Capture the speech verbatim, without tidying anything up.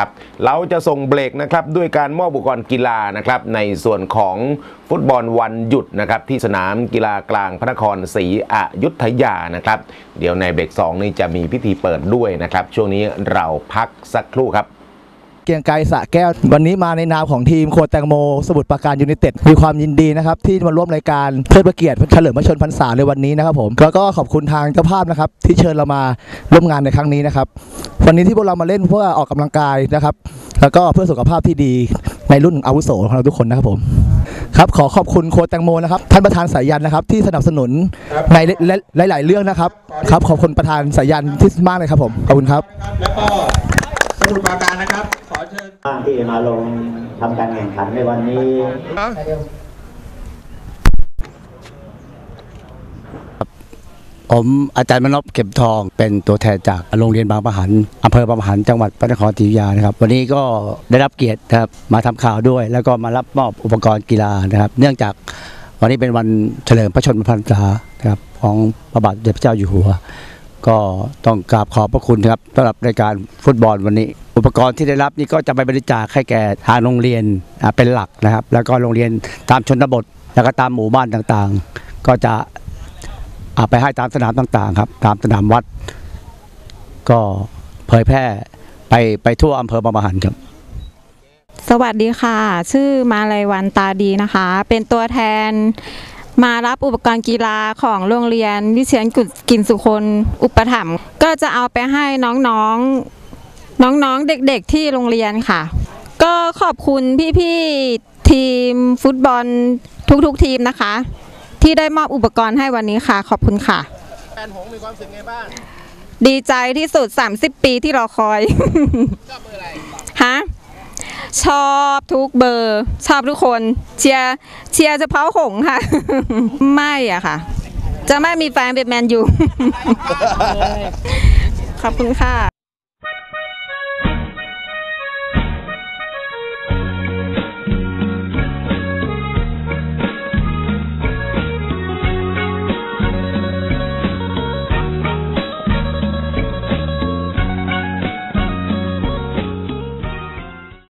เราจะส่งเบรกนะครับด้วยการมอบอุปกรณ์กีฬานะครับในส่วนของฟุตบอลวันหยุดนะครับที่สนามกีฬากลางพระนครศรีอยุธยานะครับเดี๋ยวในเบรกสองนี้จะมีพิธีเปิดด้วยนะครับช่วงนี้เราพักสักครู่ครับเกียงไกรสระแก้ววันนี้มาในนามของทีมโคแตงโมสมุทรปราการยูไนเต็ดมีความยินดีนะครับที่มาร่วมรายการเทิดพระเกียรติเฉลิมพระชนพรรษาในวันนี้นะครับผมแล้วก็ขอบคุณทางเจ้าภาพนะครับที่เชิญเรามาร่วมงานในครั้งนี้นะครับวันนี้ที่พวกเรามาเล่นเพื่อออกกำลังกายนะครับแล้วก็เพื่อสุขภาพที่ดีในรุ่นอาวุโสของเราทุกคนนะครับผมครับขอขอบคุณโคแตงโมนะครับท่านประธานสายันนะครับที่สนับสนุนในหลายๆเรื่องนะครับครับขอบคุณประธานสายันที่มากเลยครับผมขอบคุณครับแล้วก็สมุทรปราการนะครับขอเชิญที่มาลงทำการแข่งขันในวันนี้ผมอาจารย์มนพเข็มทองเป็นตัวแทนจากโรงเรียนบางปะหันอำเภอบางปะหันจังหวัดพระนครศรีอยุธยานะครับวันนี้ก็ได้รับเกียรติครับมาทำข่าวด้วยแล้วก็มารับมอบอุปกรณ์กีฬานะครับเนื่องจากวันนี้เป็นวันเฉลิมพระชนมพรรษานะครับของพระบาทสมเด็จพระเจ้าอยู่หัวก็ต้องกราบขอบพระคุณครับสำหรับรายการฟุตบอลวันนี้อุปกรณ์ที่ได้รับนี่ก็จะไปบริจาคให้แก่ทางโรงเรียนเป็นหลักนะครับแล้วก็โรงเรียนตามชนบทแล้วก็ตามหมู่บ้านต่างๆก็จะเอาไปให้ตามสนามต่างๆครับตามสนามวัดก็เผยแพร่ไปไปทั่วอำเภอบางปะหันครับสวัสดีค่ะชื่อมาลัยวันตาดีนะคะเป็นตัวแทนมารับอุปกรณ์กีฬาของโรงเรียนวิเชียรกินสุคนอุปถัมภ์ก็จะเอาไปให้น้องๆน้องๆเด็กๆที่โรงเรียนค่ะก็ขอบคุณพี่ๆทีมฟุตบอลทุกๆทีมนะคะที่ได้มอบอุปกรณ์ให้วันนี้ค่ะขอบคุณค่ะแฟนหงมีความรู้สึกไงบ้างดีใจที่สุดสามสิบปีที่รอคอยชอบเบอร์อะไรฮะชอบทุกเบอร์ชอบทุกคนเชียร์เชียร์เฉพาะหงค่ะไม่อะค่ะจะไม่มีแฟนเป็นแมนยูขอบคุณค่ะ